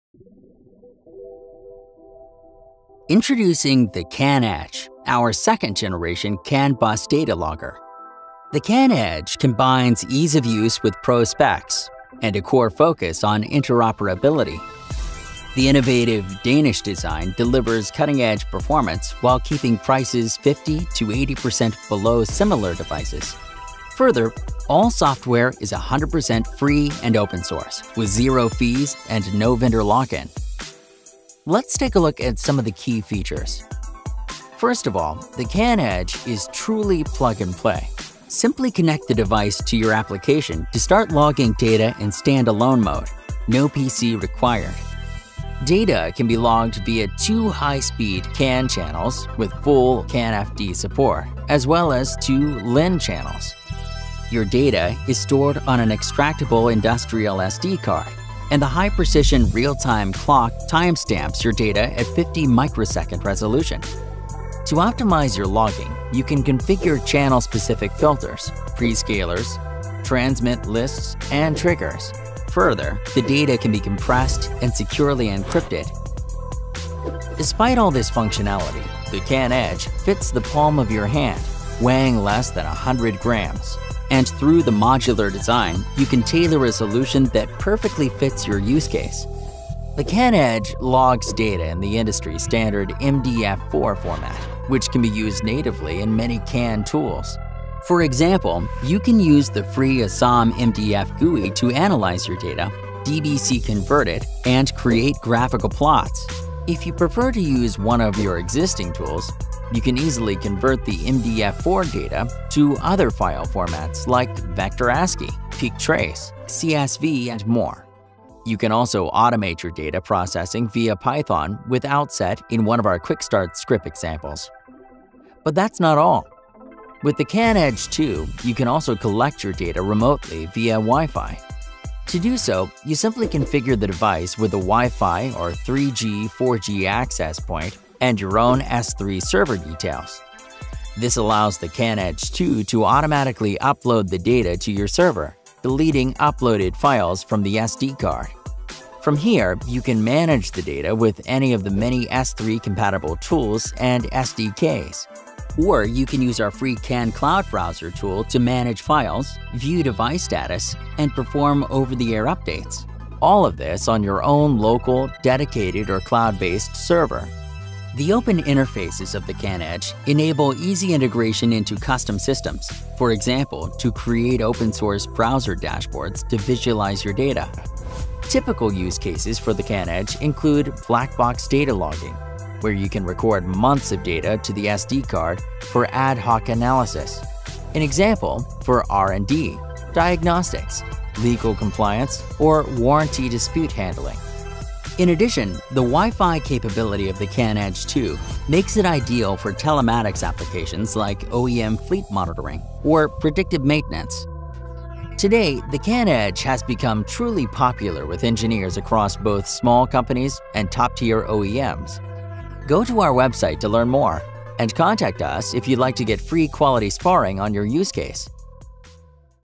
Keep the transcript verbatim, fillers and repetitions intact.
Introducing the CANedge, our second-generation CAN bus data logger. The CANedge combines ease of use with pro specs and a core focus on interoperability. The innovative Danish design delivers cutting-edge performance while keeping prices fifty to eighty percent below similar devices. Further, all software is one hundred percent free and open source, with zero fees and no vendor lock-in. Let's take a look at some of the key features. First of all, the CANedge is truly plug-and-play. Simply connect the device to your application to start logging data in standalone mode. No P C required. Data can be logged via two high-speed CAN channels with full CANFD support, as well as two L I N channels. Your data is stored on an extractable industrial S D card, and the high-precision real-time clock timestamps your data at fifty microsecond resolution. To optimize your logging, you can configure channel-specific filters, prescalers, transmit lists, and triggers. Further, the data can be compressed and securely encrypted. Despite all this functionality, the CANedge fits the palm of your hand, weighing less than one hundred grams. And through the modular design, you can tailor a solution that perfectly fits your use case. The CANedge logs data in the industry standard M D F four format, which can be used natively in many CAN tools. For example, you can use the free ASAMMDF G U I to analyze your data, D B C convert it, and create graphical plots. If you prefer to use one of your existing tools, you can easily convert the M D F four data to other file formats like vector ASCII, peak trace, C S V, and more. You can also automate your data processing via Python with Outset in one of our Quick Start script examples. But that's not all. With the CANedge two, you can also collect your data remotely via Wi-Fi. To do so, you simply configure the device with a Wi-Fi or three G, four G access point and your own S three server details. This allows the CANedge two to automatically upload the data to your server, deleting uploaded files from the S D card. From here, you can manage the data with any of the many S three compatible tools and S D Ks. Or you can use our free CAN Cloud Browser tool to manage files, view device status, and perform over-the-air updates. All of this on your own local, dedicated, or cloud-based server. The open interfaces of the CANedge enable easy integration into custom systems, for example, to create open-source browser dashboards to visualize your data. Typical use cases for the CANedge include black box data logging, where you can record months of data to the S D card for ad hoc analysis. An example for R and D, diagnostics, legal compliance, or warranty dispute handling. In addition, the Wi-Fi capability of the CANedge two makes it ideal for telematics applications like O E M fleet monitoring or predictive maintenance. Today, the CANedge has become truly popular with engineers across both small companies and top-tier O E Ms. Go to our website to learn more and contact us if you'd like to get free quality sparring on your use case.